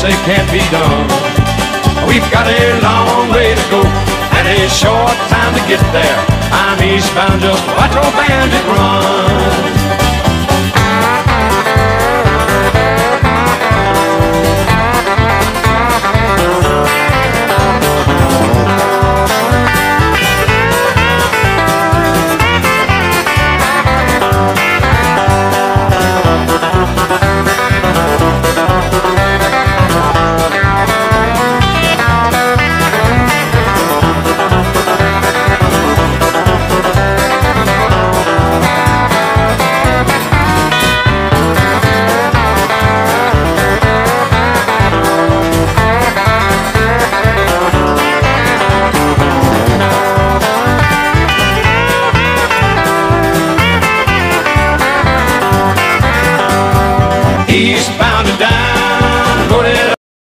they can't be done. We've got a long way to go and a short time to get there. I'm eastbound, just watch old bandit run.